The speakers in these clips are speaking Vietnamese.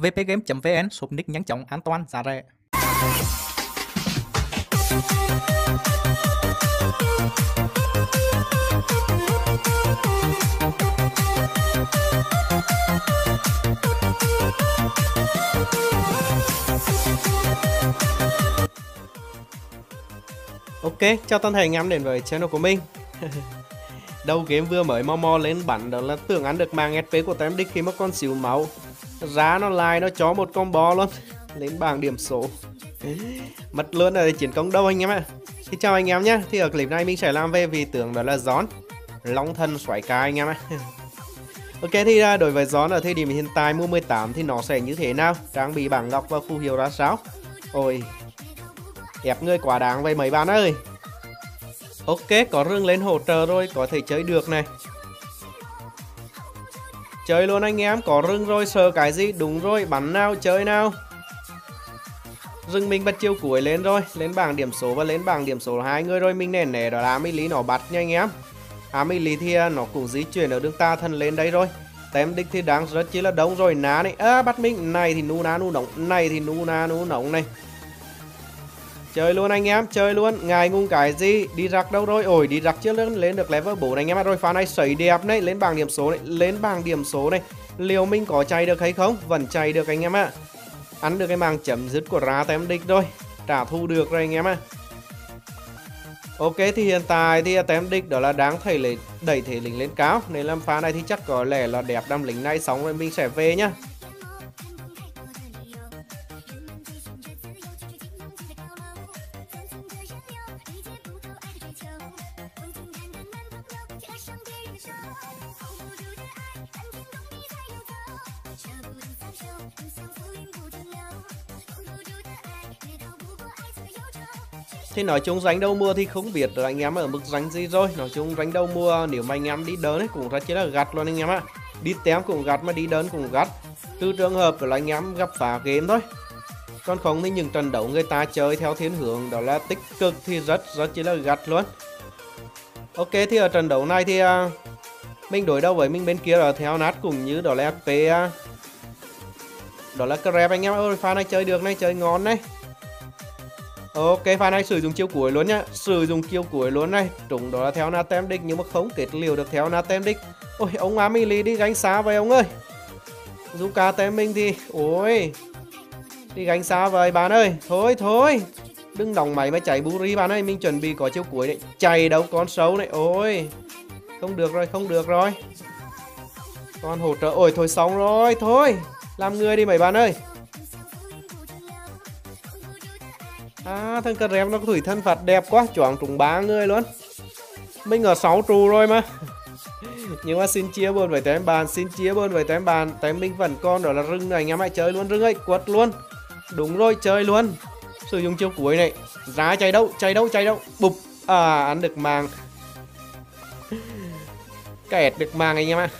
vpgame.vn, shop nick nhanh chóng, an toàn, giá rẻ. Ok, chào toàn thể anh em đến với channel của mình. Đầu game vừa mới mo lên bắn đó là tưởng ăn được màng SP của Tem Đích khi mà còn xíu máu. Giá nó lại nó cho một combo luôn. Lên bảng điểm số. Mất luôn là chiến công đâu anh em ạ. Thì chào anh em nhé. Thì ở clip này mình sẽ làm về vị tướng đó là Gión, Long Thần Xoáy Ca anh em ạ. Ok, thì đối với Gión ở thời điểm hiện tại mùa 18 thì nó sẽ như thế nào? Trang bị bảng ngọc và phù hiệu ra sao? Ôi, ép người quá đáng vậy mấy bạn ơi. Ok, có rừng lên hỗ trợ rồi, có thể chơi được này. Chơi luôn anh em, có rừng rồi, sợ cái gì? Đúng rồi, bắn nào, chơi nào. Rừng mình bắt chiêu cuối lên rồi, lên bảng điểm số và lên bảng điểm số là hai người rồi. Mình nẻ đó là Amelie nó bắt nha anh em. Amelie thì nó cũng di chuyển ở đường ta thân lên đây rồi. Tem Đích thì đang rất chỉ là đông rồi. Ná này, bắt mình, này thì nu ná nu nóng, này thì nu ná nu nóng này. Chơi luôn anh em, chơi luôn. Ngài ngung cái gì? Đi rắc đâu rồi? Ôi, đi rắc chưa lên được level 4 anh em ạ. Rồi pha này sấy đẹp này, lên bảng điểm số này, lên bảng điểm số này. Liệu mình có chạy được hay không? Vẫn chạy được anh em ạ. Ăn được cái màng chấm dứt của Ra Tem Đích rồi. Trả thu được rồi anh em ạ. Ok, thì hiện tại thì Tem Đích đó là đang đẩy thể lính lên cao. Nên làm pha này thì chắc có lẽ là đẹp đam lính này xong rồi mình sẽ về nhá. Thì nói chung ránh đầu mùa thì không biết là anh em ở mức ránh gì rồi. Nói chung ránh đầu mùa nếu mà anh em đi đơn ấy cũng rất chỉ là gắt luôn anh em ạ. Đi tém cũng gắt mà đi đơn cũng gắt. Từ trường hợp là anh em gặp phá game thôi. Còn không thì những trận đấu người ta chơi theo thiên hướng đó là tích cực thì rất chỉ là gắt luôn. Ok, thì ở trận đấu này thì mình đối đầu với mình bên kia là theo nát cũng như đó là FP đó là Crab anh em ơi. Pha này chơi được này, chơi ngon này. Ok, pha này sử dụng chiêu cuối luôn nhá. Sử dụng chiêu cuối luôn này. Trúng đó là theo nát Tem Đích nhưng mà không kết liều được theo nát Tem Đích. Ôi, ông Amelie đi gánh xa vậy ông ơi. Zuka Tem mình thì ôi, đi gánh xa vậy bạn ơi. Thôi đừng đóng máy mà chạy Buri bạn ơi. Mình chuẩn bị có chiêu cuối đấy. Chạy đâu con xấu này. Ôi, không được rồi. Con hỗ trợ. Ôi thôi xong rồi. Thôi làm người đi mấy bạn ơi. Thằng Crab nó có thủy thân phạt đẹp quá. Choáng trúng 3 người luôn. Mình ở 6 trụ rồi mà. Nhưng mà xin chia buồn với Tem bàn. Xin chia buồn với Tem bàn. Tem mình vẫn còn đó là rừng này anh em hãy chơi luôn. Rừng ấy quật luôn. Đúng rồi, chơi luôn. Sử dụng chiêu cuối này. Ra chạy đâu. Bụp. Ăn được màng. Kẹt được màng anh em ạ.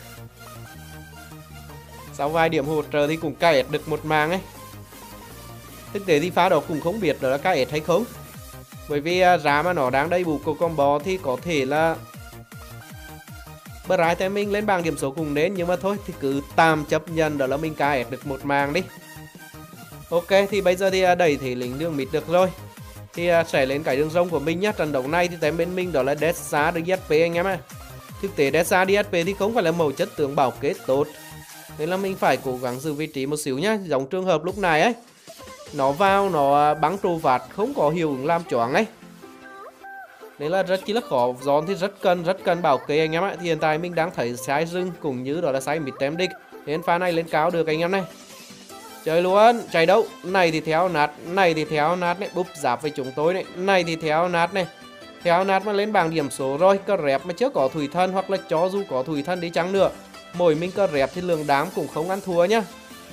Sau vài điểm hỗ trợ thì cũng kẹt được một màng ấy. Thực tế thì pha đó cũng không biết đó là kẹt hay không. Bởi vì giá mà nó đang đầy đủ của combo thì có thể là Bright Tem mình lên bảng điểm số cùng đến. Nhưng mà thôi thì cứ tạm chấp nhận đó là mình kẹt được một màng đi. Ok, thì bây giờ thì đẩy thể lính đường mid được rồi. Thì sẽ lên cái đường rông của mình nhá. Trận đấu này thì Tem bên mình đó là Desa DSP anh em ạ. Thực tế Desa DSP thì không phải là mẫu chất tướng bảo kết tốt. Nên là mình phải cố gắng giữ vị trí một xíu nhá. Giống trường hợp lúc này ấy, nó vào nó bắn trù phạt không có hiệu ứng làm choáng ấy. Nên là rất chỉ là khó. Giòn thì rất cần bảo kê anh em ạ. Thì hiện tại mình đang thấy sai rừng cũng như đó là sai mid Tem Đích. Nên pha này lên cao được anh em này. Chơi luôn, chạy đâu. Này thì theo nát, này búp giáp với chúng tôi này. Này thì theo nát này. Theo nát mà lên bảng điểm số rồi. Crab mà chưa có thủy thân hoặc là cho dù có thủy thân đi chăng nữa, mỗi mình Crab thì lượng đám cũng không ăn thua nhá.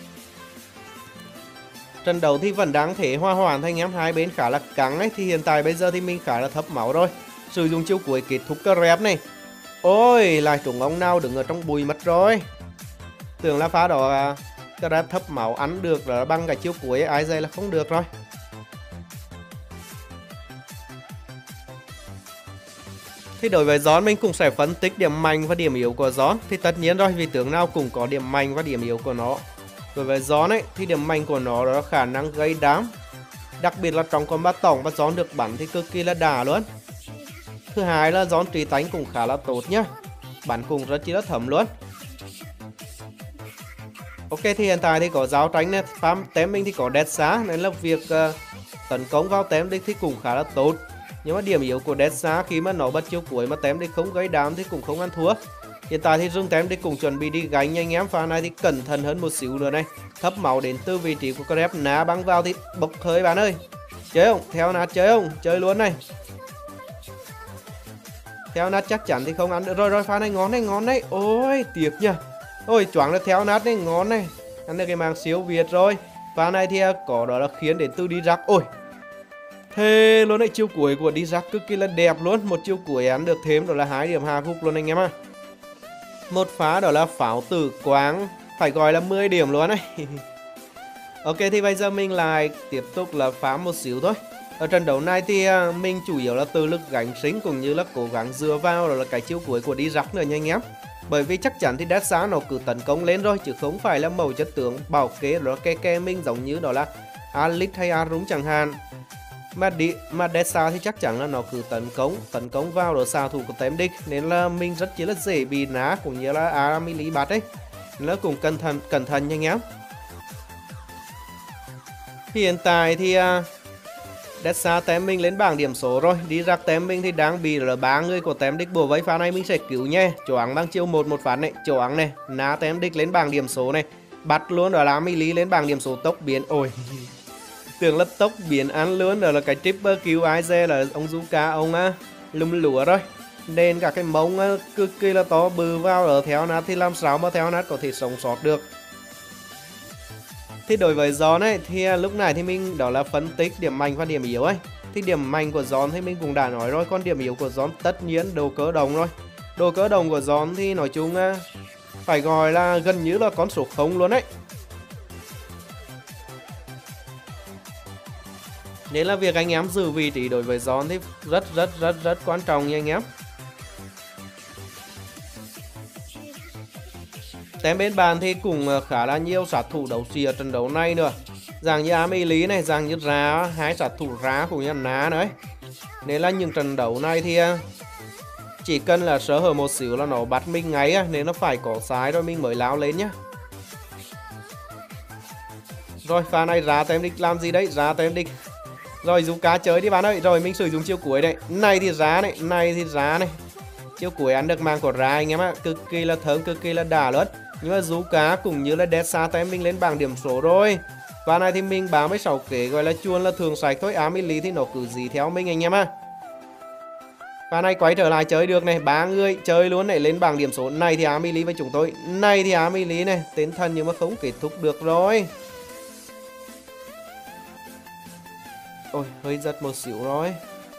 Trận đấu thì vẫn đáng thể hòa hoãn thanh em, hai bên khá là căng ấy. Thì hiện tại bây giờ thì mình khá là thấp máu rồi. Sử dụng chiêu cuối kết thúc Crab này. Ôi, lại trúng ông nào đứng ở trong bụi mất rồi. Tưởng là pha đó Crab thấp máu ăn được rồi bằng cả chiêu cuối ấy. Ai dây là không được rồi. Thì đối với Gión mình cũng sẽ phân tích điểm mạnh và điểm yếu của Gión. Thì tất nhiên rồi, vì tướng nào cũng có điểm mạnh và điểm yếu của nó. Đối với gión ấy thì điểm mạnh của nó đó là khả năng gây đám, đặc biệt là trong combat tổng và gión được bắn thì cực kỳ là đà luôn. Thứ hai là gión trí tánh cũng khá là tốt nhá, bắn cũng rất chi là thấm luôn. Ok, thì hiện tại thì có giáo tránh này, farm tém mình thì có dead xá nên là việc tấn công vào tém đích thì cũng khá là tốt. Nhưng mà điểm yếu của dead xá khi mà nó bắt chiêu cuối mà tém đích không gây đám thì cũng không ăn thua. Hiện tại thì rừng tém đích cũng chuẩn bị đi gánh anh em, pha này thì cẩn thận hơn một xíu nữa này. Thấp máu đến từ vị trí của Crep, ná băng vào thì bốc hơi bạn ơi. Chơi không? Theo nát chơi không? Chơi luôn này. Theo nát chắc chắn thì không ăn được rồi. Rồi pha này ngon đấy. Ôi tiếc nhá. Ôi choáng là theo nát đấy, ngon này. Ăn được cái màng siêu Việt rồi. Pha này thì có đó là khiến đến từ đi rắc. Ôi thế luôn đấy, chiêu cuối của đi rắc cực kỳ là đẹp luôn. Một chiêu cuối ăn được thêm đó là 2 điểm hạ gục luôn anh em ạ. Một phá đó là pháo tử quáng, phải gọi là 10 điểm luôn đấy. Ok, thì bây giờ mình lại tiếp tục là phá một xíu thôi. Ở trận đấu này thì mình chủ yếu là tự lực gánh sinh cũng như là cố gắng dựa vào đó là cái chiêu cuối của đi rắc nữa nha anh em. Bởi vì chắc chắn thì Dead Xá nó cứ tấn công lên rồi, chứ không phải là mẫu chất tướng bảo kế đó ke mình giống như đó là Alix hay Arung chẳng hạn. Mà Dead Xá thì chắc chắn là nó cứ tấn công vào đó xạ thủ của tém địch, nên là mình rất chỉ là dễ bị ná cũng như là Amelie bắt ấy. Nên là cũng cẩn thận nha anh em. Hiện tại thì Dead Xá tém mình lên bảng điểm số rồi. Đi rắc tém mình thì đang bị là 3 người của tém địch bùa vây, pha này mình sẽ cứu nhé. Choáng bằng chiêu một phát này, choáng này, ná tém địch lên bảng điểm số này, bắt luôn đó là Amelie lên bảng điểm số tốc biến. Ôi tưởng là tốc biến ăn luôn, đó là cái triple kill Aize là ông Zuka ông lùm lúa rồi. Nên cả cái mông cực kỳ là to bự vào ở theo nát thì làm sao mà theo nát có thể sống sót được. Thì đối với giòn ấy thì lúc này thì mình đó là phân tích điểm mạnh và điểm yếu ấy. Thì điểm mạnh của giòn thì mình cũng đã nói rồi, còn điểm yếu của giòn tất nhiên đồ cỡ đồng rồi. Đồ cỡ đồng của giòn thì nói chung phải gọi là gần như là con số 0 luôn ấy. Nên là việc anh em giữ vị trí đối với giòn thì rất quan trọng nha anh em. Tem bên bàn thì cũng khá là nhiều sát thủ đấu sĩ ở trận đấu này nữa. Dạng như Amelie này, dạng như Ra, 2 sát thủ Ra cũng như Ná nữa ấy. Nên là những trận đấu này thì chỉ cần là sơ hở một xíu là nó bắt mình ngay á, nên nó phải có sai rồi mình mới lao lên nhá. Rồi pha này Ra tem địch làm gì đấy? Ra tem địch. Rồi Zuka chơi đi bạn ơi. Rồi mình sử dụng chiêu cuối đây. Này thì Ra này, này thì Ra này. Chiêu cuối ăn được mang của Ra anh em ạ, cực kỳ là thơm, cực kỳ là đà luôn. Nhưng mà Zuka cũng như là Dead Xá tem mình lên bảng điểm số rồi. Và này thì mình 36 kế gọi là chuồn là thường sạch thôi. Amelie thì nó cứ gì theo mình anh em ạ. Và này quay trở lại chơi được này, 3 người chơi luôn này, lên bảng điểm số. Này thì Amelie với chúng tôi, này thì Amelie này, tên thần nhưng mà không kết thúc được rồi. Ôi hơi giật một xíu rồi.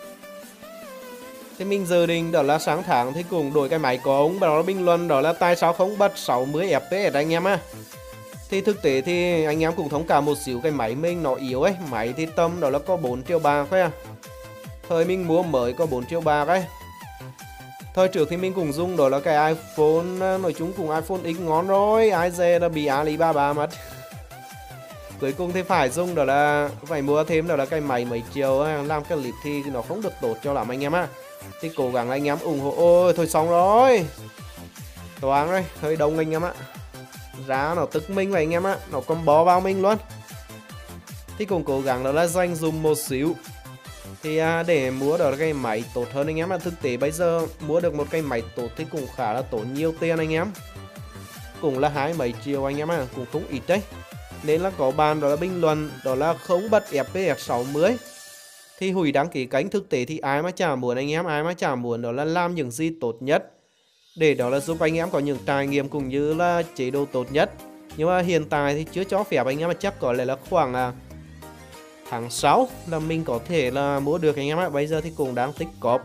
Thì mình dự định đó là sáng tháng thì cũng đổi cái máy của ông, đó là bình luận đó là tại sao không bật 60 FPS anh em á. Thì thực tế thì anh em cũng thông cảm một xíu, cái máy mình nó yếu ấy, máy thì tầm đó là có 4 triệu bạc thôi à. Thời mình mua mới có 4 triệu bạc ấy. Thời trước thì mình cũng dùng đó là cái iPhone, nói chung cũng iPhone X ngon rồi, Aize là bị Alibaba mất. Cuối cùng thì phải dùng đó là phải mua thêm đó là cái máy mấy triệu làm cái clip thì nó không được tốt cho lắm anh em á. Thì cố gắng anh em ủng hộ. Ôi thôi xong rồi, toán rồi, hơi đông anh em ạ. Giá nó tức mình vậy anh em ạ, nó còn bó vào mình luôn. Thì cũng cố gắng đó là dành dùng một xíu thì để mua đó là cái máy tốt hơn anh em ạ. Thực tế bây giờ mua được một cái máy tốt thì cũng khá là tốn nhiều tiền anh em, cũng là 20 mấy triệu anh em ạ, cũng không ít đấy. Nên là có bạn đó là bình luận đó là không bật FPS 60 thì hủy đăng ký kênh. Thực tế thì ai mà chả muốn anh em, ai mà chả muốn đó là làm những gì tốt nhất để đó là giúp anh em có những trải nghiệm cũng như là chế độ tốt nhất. Nhưng mà hiện tại thì chưa cho phép anh em, mà chắc có lẽ là khoảng tháng 6 là mình có thể là mua được anh em ạ. Bây giờ thì cũng đang tích cóp,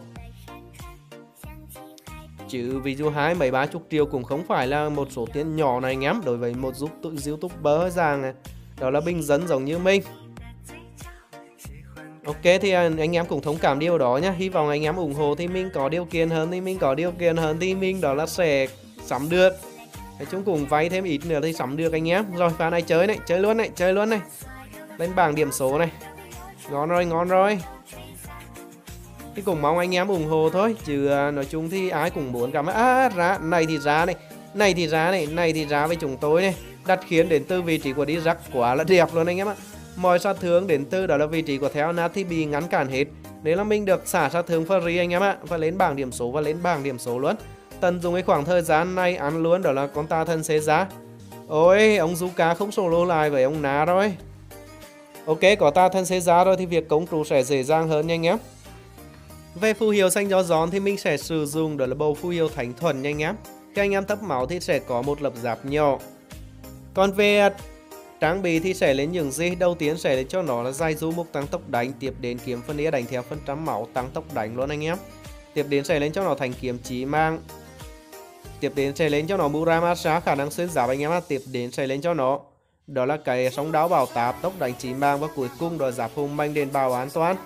chứ ví dụ 20 mấy 30 triệu cũng không phải là một số tiền nhỏ này anh em, đối với một YouTuber rằng đó là bình dân giống như mình. Ok thì anh em cũng thông cảm điều đó nhá. Hy vọng anh em ủng hộ thì mình có điều kiện hơn, thì mình đó là sẽ sắm được. Nói chung cùng vay thêm ít nữa thì sắm được anh em. Rồi pha này chơi này, chơi luôn này. Lên bảng điểm số này. Ngon rồi. Thì cũng mong anh em ủng hộ thôi, chứ nói chung thì ai cũng muốn cảm ra này thì ra với chúng tôi này. Đặt khiến đến từ vị trí của đi rắc quá là đẹp luôn anh em ạ. Mọi sát thương đến từ đó là vị trí của theo nát thì bị ngăn cản hết. Đấy là mình được xả sát thương free anh em ạ. Và lên bảng điểm số luôn. Tận dụng cái khoảng thời gian này ăn luôn đó là con ta thân xế giá. Ôi ông Zuka không solo lại với ông Ná rồi. Ok, có ta thân xế giá rồi thì việc công trụ sẽ dễ dàng hơn nha anh em. Về phù hiệu xanh cho giòn thì mình sẽ sử dụng đó là bầu phù hiệu thánh thuần nha anh em. Khi anh em thấp máu thì sẽ có một lập giáp nhỏ. Còn về trang bị thì sẽ lên những gì? Đầu tiên sẽ lên cho nó là dây du mục tăng tốc đánh, tiếp đến kiếm phân đĩa đánh theo phần trăm máu tăng tốc đánh luôn anh em. Tiếp đến sẽ lên cho nó thành kiếm chí mang. Tiếp đến sẽ lên cho nó Muramasa khả năng xuyên giáp anh em. Tiếp đến sẽ lên cho nó đó là cái sóng đáo bảo táp tốc đánh chí mang, và cuối cùng đó giáp hùng manh đền bào an toàn.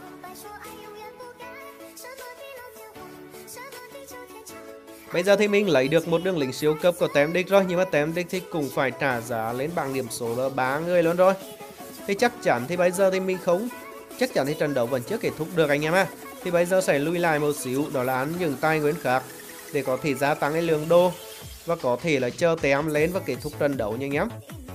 Bây giờ thì mình lấy được một đường lính siêu cấp của tem đích rồi, nhưng mà tem đích thì cũng phải trả giá lên bảng điểm số là 3 người luôn rồi. Thì chắc chắn thì bây giờ thì mình không, chắc chắn thì trận đấu vẫn chưa kết thúc được anh em ạ. Thì bây giờ sẽ lui lại một xíu, đó là ăn những tài nguyên khác để có thể gia tăng cái lượng đô và có thể là chờ tem lên và kết thúc trận đấu nha anh em.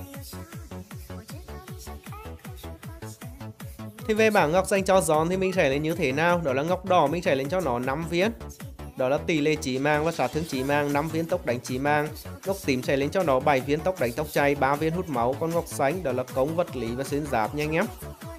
Thì về bảng ngọc xanh cho giòn thì mình sẽ lên như thế nào? Đó là ngọc đỏ mình sẽ lên cho nó 5 viên. Đó là tỷ lệ chí mang và sát thương chí mang, 5 viên tốc đánh chí mang. Ngọc tím sẽ lên cho nó 7 viên tốc đánh tốc chay, 3 viên hút máu. Còn ngọc xanh đó là công vật lý và xuyên giáp nha anh em.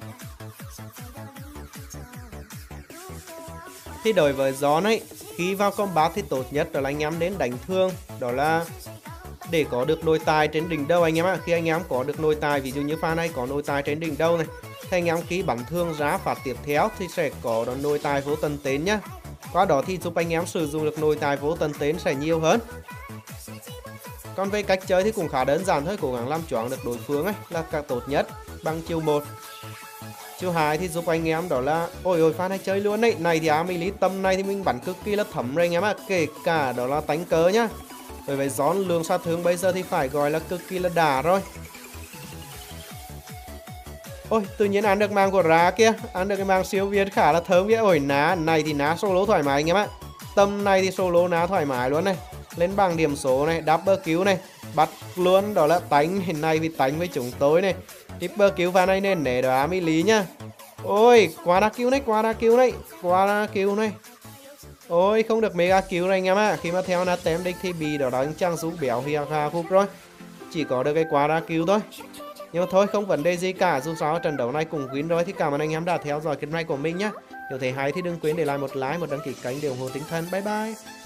Thì đối với giòn ấy, khi vào combat thì tốt nhất đó là anh em đến đánh thương, đó là để có được nội tài trên đỉnh đầu anh em ạ. Khi anh em có được nội tài, ví dụ như pha này có nội tài trên đỉnh đầu này, thì anh em khi bắn thương ra phạt tiếp theo thì sẽ có đó nội tài vô tần tên nhá. Qua đó thì giúp anh em sử dụng được nội tài vô tần tên sẽ nhiều hơn. Còn về cách chơi thì cũng khá đơn giản thôi, cố gắng làm choáng được đối phương ấy là càng tốt nhất bằng chiêu 1. Chiêu 2 thì giúp anh em đó là ôi pha này chơi luôn đấy. Này thì Amelie tầm này thì mình bắn cực kỳ là thấm rồi anh em ạ, kể cả đó là tánh cớ nhá. Bởi vậy gión lượng sát thương bây giờ thì phải gọi là cực kỳ là đà rồi. Ôi tự nhiên ăn được mang của Ra kia, ăn được cái mang siêu việt khá là thơm kia. Ôi ná này thì ná solo thoải mái anh em ạ. Tầm này thì solo ná thoải mái luôn này. Lên bảng điểm số này, double kill này, bắt luôn đó là tánh hiện nay vì tánh với chúng tôi này. Triple kill pha này nên để đó Amelie nhá. Ôi quá đa kill này. Ôi không được mega kill rồi anh em ạ. Khi mà theo nát tem đích thì bị đó đánh trang rú béo hi ha khúc rồi. Chỉ có được cái quá đa kill thôi. Nhưng mà thôi không vấn đề gì cả, dù sao trận đấu này cũng win rồi. Thì cảm ơn anh em đã theo dõi kênh này của mình nhé. Nếu thấy hay thì đừng quên để lại một like, một đăng ký kênh để ủng hộ tinh thần. Bye bye.